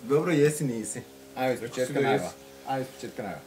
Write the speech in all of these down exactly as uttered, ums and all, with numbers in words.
Dobro, jesi, nisi. Ajmo iz Rekao početka si da najava. jesi. Ajmo iz početka najava.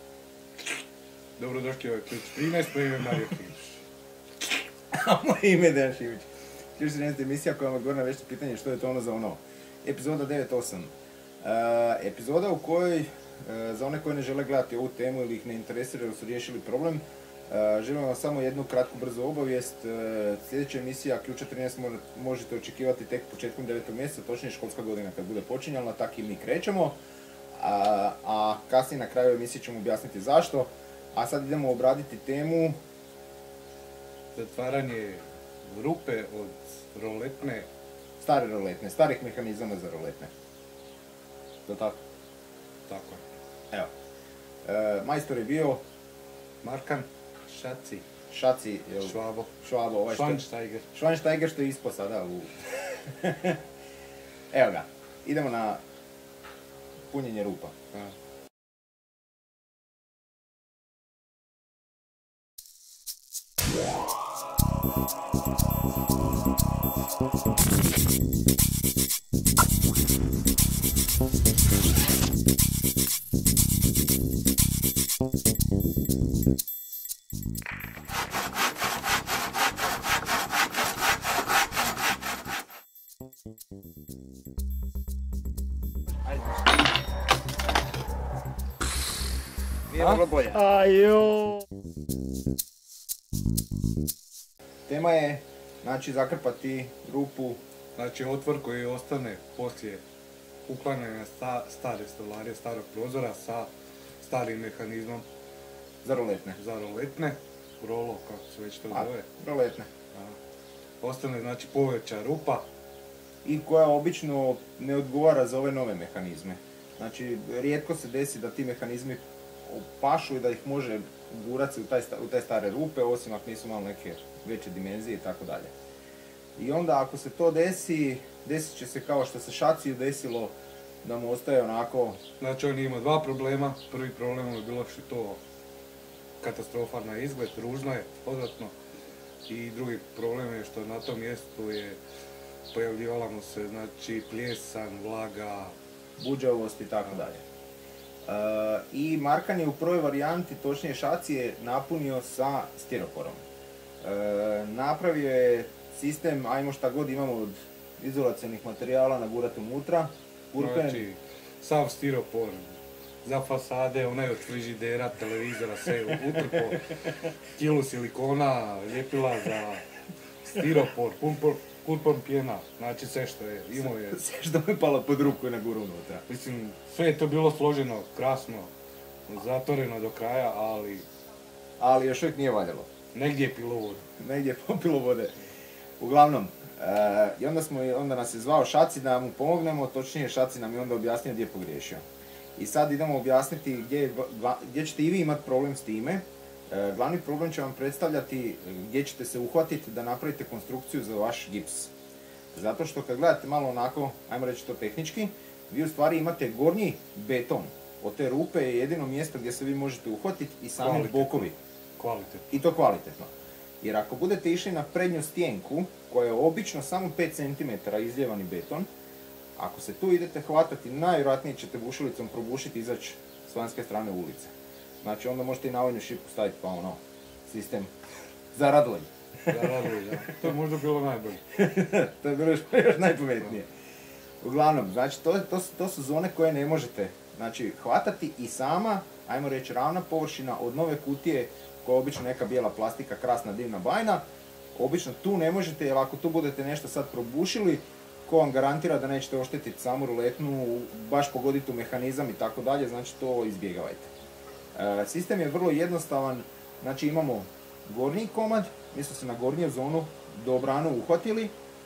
Dobro došli ovaj ključ trinaest, moje ime je Mario Ključ. A moje ime je Dejan Šivić. Ključ trinaest emisija koja vam odgovori na veće pitanje što je to ono za ono. Epizoda devet osam. Uh, epizoda u kojoj, uh, za one koji ne žele gledati ovu temu ili ih ne interesira ili su riješili problem, uh, želim vam samo jednu kratku brzu obavijest. Uh, sljedeća emisija Ključa trinaest možete očekivati tek početkom devetog mjeseca, točnije školska godina kad bude počinjala, tak i mi krećemo. A, a kasnije na kraju emisije ćemo objasniti zašto. A sad idemo obraditi temu Zatvaranje rupe od roletne. stare roletne, starih mehanizama za roletne. To tako? Tako je. Evo. E, majstor je bio Markan Šaci. Šaci, jel? Švabo. Švabo, ovaj što... Schweinsteiger. Schweinsteiger što je ispao sada u... Evo ga, idemo na punjenje rupa. A. Nije moglo bolje. Ajo! Tema je, znači, zakrpati rupu. Znači otvor koji ostane poslije uklanjanja sta, stare stolarije, starog prozora sa starim mehanizmom Za roletne. za roletne, rolo, kako se već to A, zove. roletne. A, ostane znači poveća rupa. I koja obično ne odgovara za ove nove mehanizme. Znači, rijetko se desi da ti mehanizmi pašu i da ih može gurati se u, taj, u te stare rupe, osim ako nisu malo neke veće dimenzije i tako dalje. I onda ako se to desi, desit će se kao što se Šaciju desilo, da mu ostaje onako... Znači on ima dva problema. Prvi problem je bilo što je to katastrofa na izgled, ružno je, odvratno. I drugi problem je što na tom mjestu je pojavljivala mu se znači pljesan, vlaga. buđavost i tako dalje. E, I Markan je u prvoj varijanti, točnije Šacije, napunio sa stiroporom. E, napravio je sistem, ajmo šta god imamo od izolacionih materijala nagurati unutra. Urpen, Znači, sav stiropor za fasade, onaj od frižidera, televizora, sve utrpo, kilu silikona, ljepila za stiropor, pumpor, purpon pjena, znači sve što je, imao je. sve što mu je palo pod ruku i nagurao unutra. Mislim, sve je to bilo složeno, krasno, zatvoreno do kraja, ali Ali još uvijek nije valjalo. negdje je pilo vodu. Negdje je popilo vode. Uglavnom, e, i onda, smo, onda nas je zvao Šaci da mu pomognemo, točnije Šaci nam je onda objasnio gdje je pogriješio. I sad idemo objasniti gdje, je, gla- gdje ćete i vi imati problem s time. E, glavni problem će vam predstavljati gdje ćete se uhvatiti da napravite konstrukciju za vaš gips. Zato što kad gledate malo onako, ajmo reći to tehnički, vi u stvari imate gornji beton. Od te rupe je jedino mjesto gdje se vi možete uhvatiti i sami Kvalitetno. bokovi. Kvalitetno. I to kvalitetno. Jer ako budete išli na prednju stjenku, koja je obično samo pet centimetara izljevani beton, ako se tu idete hvatati, najvjerojatnije ćete bušilicom probušiti i izaći s vanjske strane ulice. Znači onda možete i navojnu šipu staviti pa ono, sistem za radolj. Da, raduj, da. To je možda bilo najbolje. To je bilo još, još najpametnije. Uglavnom, znači to, to, su, to su zone koje ne možete znači, hvatati i sama, ajmo reći ravna površina od nove kutije, koja je obično neka bijela plastika, krasna divna bajna, obično tu ne možete, jer ako tu budete nešto sad probušili, ko vam garantira da nećete oštetiti samu ruletnu, baš pogoditi u mehanizam i tako dalje, znači to izbjegavajte. E, sistem je vrlo jednostavan, znači imamo gornji komad, mi smo se na gornju zonu dobrano uhvatili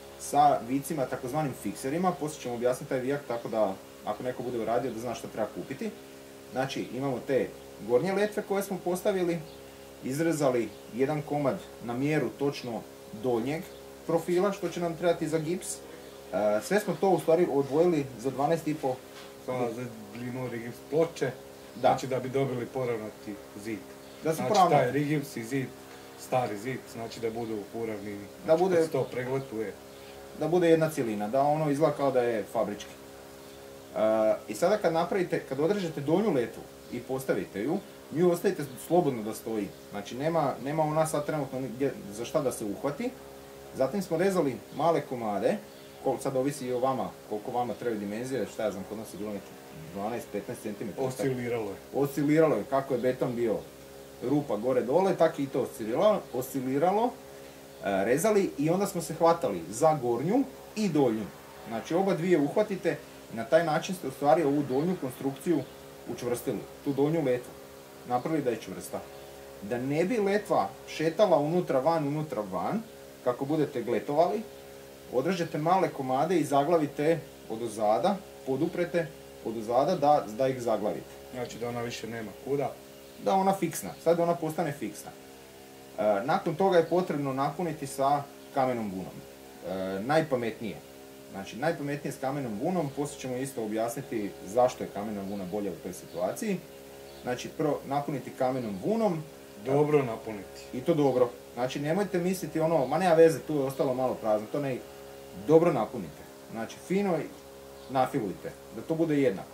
sa vicima, takozvanim fikserima, poslije ćemo objasniti taj vijak tako da ako neko bude uradio da zna što treba kupiti. Znači imamo te gornje letve koje smo postavili, izrezali jedan komad na mjeru točno donjeg profila što će nam trebati za gips. E, sve smo to u stvari odvojili za dvanaest i pol. Sada za blinu rigips ploče, Da. znači da bi dobili poravnati zid. Da su Znači pravno- taj rigips i zid, stari zid, znači da budu uravni, znači Da bude- kad se to pregletuje. Da bude jedna cjelina, da ono izgleda kao da je fabrički. I sada kad napravite, kad odrežete donju letvu i postavite ju, nju ostavite slobodno da stoji. Znači nema, nema ona sad trenutno gdje, za šta da se uhvati. Zatim smo rezali male komade, kol, sad ovisi i o vama, koliko vama treba dimenzije, šta ja znam, kod nas je bilo neki dvanaest do petnaest centimetara. Osciliralo je. Osciliralo je, kako je beton bio rupa gore dole, tako i to osciliralo, osciliralo e, rezali i onda smo se hvatali za gornju i donju. Znači oba dvije uhvatite i na taj način ste u stvari ovu donju konstrukciju učvrstili, tu donju letvu, napravili da je čvrsta. Da ne bi letva šetala unutra van, unutra van, kako budete gletovali, odrežete male komade i zaglavite odozada, poduprete odozada da, da ih zaglavite. Znači da ona više nema kuda. Da ona fiksna, sad ona postane fiksna. E, nakon toga je potrebno napuniti sa kamenom vunom. E, najpametnije. Znači najpametnije s kamenom vunom, poslije ćemo isto objasniti zašto je kamena vuna bolja u toj situaciji. Znači prvo napuniti kamenom vunom. Dobro napuniti. I to dobro. Znači nemojte misliti ono, ma nema veze, tu je ostalo malo prazno, to ne, dobro napunite. Znači fino nafilujte, da to bude jednako.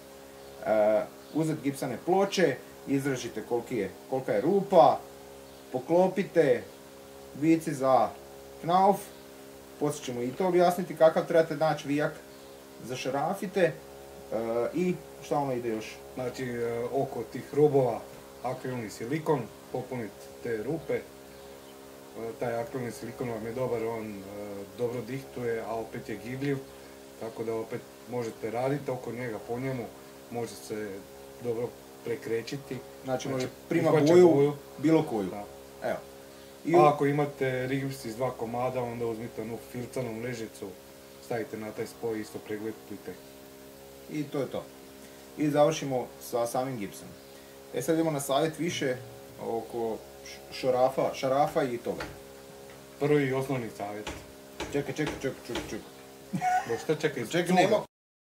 E, uzet gipsane ploče, izražite koliki je, kolika je rupa, poklopite vici za knauf, poslije ćemo i to objasniti kakav trebate naći vijak, zašarafite e, i šta ono ide još? Znači e, oko tih robova akrilni silikon, popuniti te rupe. E, taj akrilni silikon vam je dobar, on e, dobro dihtuje, a opet je gibljiv, tako da opet možete raditi oko njega po njemu, može se dobro prekrećiti. Znači, može prima boju, boju, bilo koju. Da. Evo. I a ako imate rigips iz dva komada, onda uzmite onu filcanu mrežicu, stavite na taj spoj i isto preglepite. I to je to. I završimo sa samim gipsom. E sad idemo na savjet više oko šarafa, šarafa i toga. Prvi i osnovni savjet. Čekaj, čekaj, čekaj, čekaj, čekaj. Bo šta čekaj? Čekaj, nema.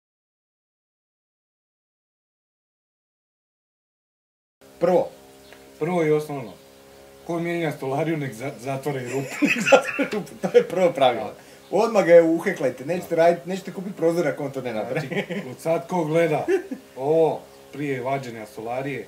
Prvo. Prvo i osnovno. Ko mijenja stolariju, nek zatvore i rupu. rupu, to je prvo pravilo. Odmah ga je uheklajte, nećete, raditi, nećete kupiti prozor ako on to ne napravi. Znači, od sad ko gleda ovo prije vađenja stolarije,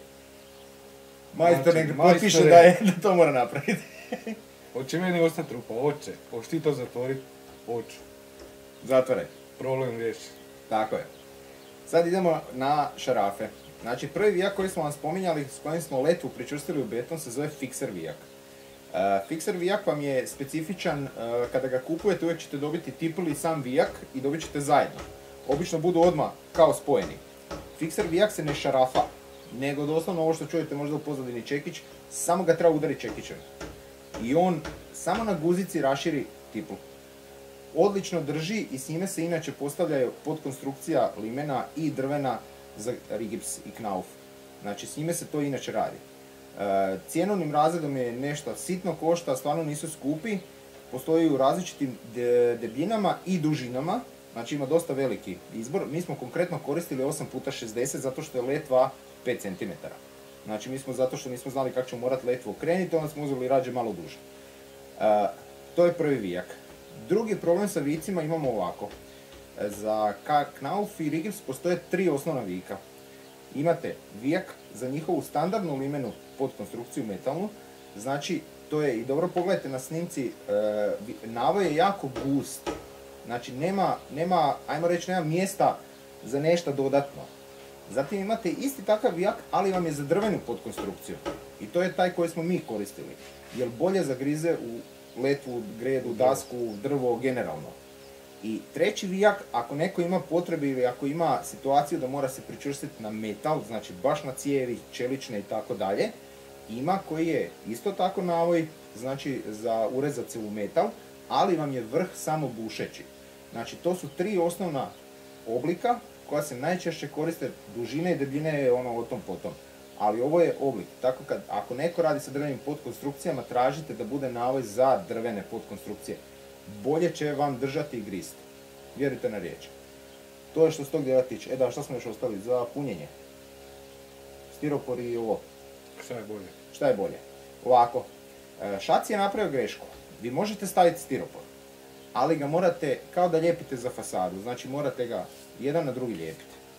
majstor nek potpiše da, je, da to mora napraviti. Hoće meni ostati rupa, hoće. Hoće ti to zatvoriti? Hoću. Zatvoraj. Problem riješi. Tako je. Sad idemo na šarafe. Znači prvi vijak koji smo vam spominjali, s kojim smo letvu pričvrstili u beton, se zove fikser vijak. Uh, fikser vijak vam je specifičan, uh, kada ga kupujete uvijek ćete dobiti tipul i sam vijak i dobit ćete zajedno. Obično budu odmah kao spojeni. Fikser vijak se ne šarafa, nego doslovno ovo što čujete možda u pozadini čekić, samo ga treba udariti čekićem. I on samo na guzici raširi tipul. Odlično drži i s njime se inače postavljaju podkonstrukcija limena i drvena za rigips i knauf. Znači s njime se to inače radi. E, cjenovnim razredom je nešto sitno košta, stvarno nisu skupi, postoji u različitim de, debljinama i dužinama, znači ima dosta veliki izbor. Mi smo konkretno koristili osam puta šezdeset zato što je letva pet centimetara. Znači mi smo zato što nismo znali kako ćemo morati letvu okrenuti, onda smo uzeli rađe malo duže. E, to je prvi vijak. Drugi problem sa vicima imamo ovako. Za knauf i rigips postoje tri osnovna vijaka. Imate vijak za njihovu standardnu limenu podkonstrukciju metalnu, znači to je, i dobro pogledajte na snimci, e, navoj je jako gust, znači nema, nema, ajmo reći, nema mjesta za nešto dodatno. Zatim imate isti takav vijak, ali vam je za drvenu podkonstrukciju i to je taj koji smo mi koristili, jer bolje zagrize u letvu, gredu, dasku, drvo generalno. I treći vijak, ako neko ima potrebe ili ako ima situaciju da mora se pričvrstiti na metal, znači baš na cijevi, čelične i tako dalje, ima koji je isto tako navoj, znači za urezat se u metal, ali vam je vrh samo bušeći. Znači to su tri osnovna oblika koja se najčešće koriste, dužine i debljine je ono o tom potom. Ali ovo je oblik, tako kad ako neko radi sa drvenim podkonstrukcijama, tražite da bude navoj za drvene podkonstrukcije. Bolje će vam držati i grist. Vjerujte na riječ. To je što se tog dijela tiče. E da, šta smo još ostali? Za punjenje. Stiropor i ovo. Šta je bolje? Šta je bolje? Ovako. Šac je napravio grešku. Vi možete staviti stiropor, ali ga morate kao da lijepite za fasadu. Znači morate ga jedan na drugi lijepiti.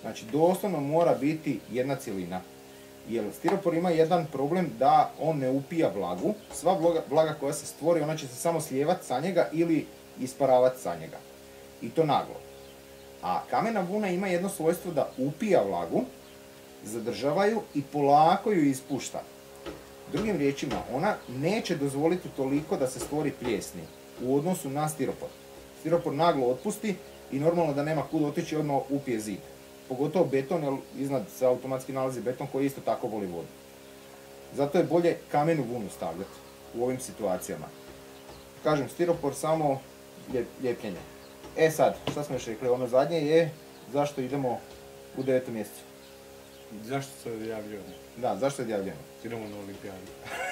Znači doslovno mora biti jedna cjelina. Jer stiropor ima jedan problem da on ne upija vlagu. Sva vlaga, vlaga koja se stvori, ona će se samo slijevati sa njega ili isparavati sa njega. I to naglo. A kamena vuna ima jedno svojstvo da upija vlagu, zadržavaju i polako ju ispušta. Drugim riječima, ona neće dozvoliti toliko da se stvori pljesni u odnosu na stiropor. Stiropor naglo otpusti i normalno da nema kud otići, odmah upije zid. Pogotovo beton, jer iznad se automatski nalazi beton koji isto tako voli vodu. Zato je bolje kamenu vunu stavljati u ovim situacijama. Kažem, stiropor samo ljepljenje. E sad, šta smo još rekli, ono zadnje je zašto idemo u devetom mjesecu. Zašto se odjavljujemo? Da, zašto se odjavljujemo? Idemo na olimpijadu.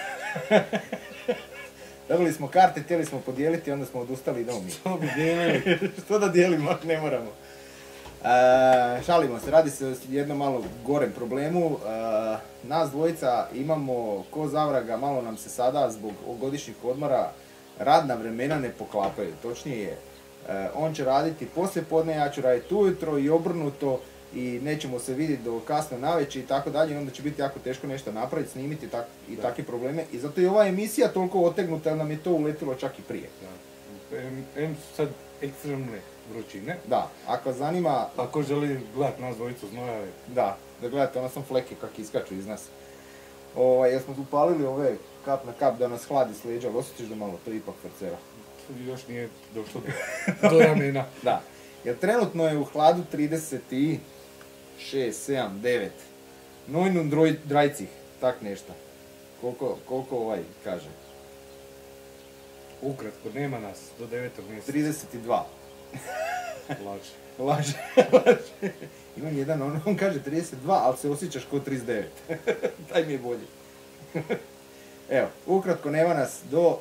Dobili smo karte, htjeli smo podijeliti, onda smo odustali, idemo mi. Što bi dijelili? Što da dijelimo, ne moramo. E, šalimo se, radi se o jednom malo gorem problemu. E, nas dvojica imamo ko zavraga, malo nam se sada zbog godišnjih odmora radna vremena ne poklapaju. Točnije, e, on će raditi poslije podne, ja ću raditi ujutro i obrnuto i nećemo se vidjeti do kasno navečer i tako dalje, i onda će biti jako teško nešto napraviti, snimiti tak, i da. Takve probleme. I zato je ova emisija toliko otegnuta jer nam je to uletilo čak i prije. Da. Em, em sad ekstremne vrućine. Da, ako zanima... Ako želi gledat nas dvojicu znojave. Da, da gledate, ona sam fleke kak iskaču iz nas. O, jer smo upalili ove kap na kap da nas hladi s leđa, ali osjetiš da malo to ipak frcera. Još nije došlo do, do ramena. Da, jer trenutno je u hladu trideset šest, sedam, devet. Nojnun droj, drajcih, tak nešto. Koliko, koliko ovaj kaže? Ukratko, nema nas do devetog mjeseca. trideset dva. Laže. Laže, laže. Imam jedan, on, on kaže trideset dva, ali se osjećaš kao trideset devet. Taj mi je bolji. Evo, ukratko, nema nas do...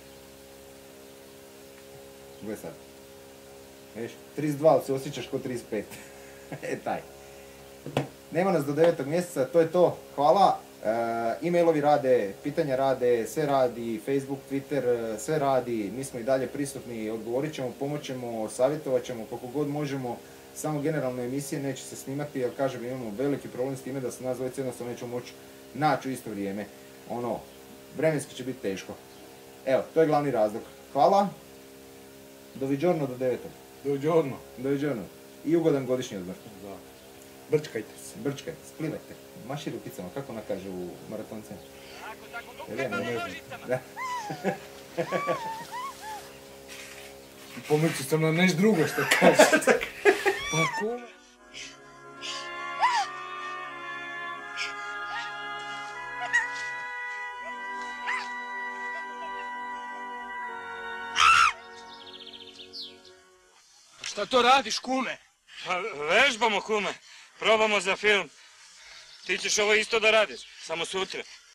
Gle sad. Viš, trideset dva, ali se osjećaš kao trideset pet. E, taj. Nema nas do devetog mjeseca, to je to. Hvala. E, e-mailovi rade, pitanja rade, sve radi, Facebook, Twitter, sve radi. Mi smo i dalje prisutni, odgovorit ćemo, pomoć ćemo, savjetovat ćemo koliko god možemo. Samo generalne emisije neće se snimati, jer kažem, imamo veliki problem s time da se nas dvojica jednostavno nećemo moći naći u isto vrijeme. Ono, vremenski će biti teško. Evo, to je glavni razlog. Hvala. Doviđorno do devetog. Doviđorno. Doviđorno. I ugodan godišnji odmor. Da. Brčkajte se. Brčkajte, splivajte. Maši rukicama, kako ona kaže u maratonce? Tako, tako, ne nožicama. Pomiči sam na neš drugo što kaže. Pa ko? Šta to radiš, kume? Pa vežbamo, kume. Probamo za film. Ti ćeš ovo isto da radiš, samo sutra.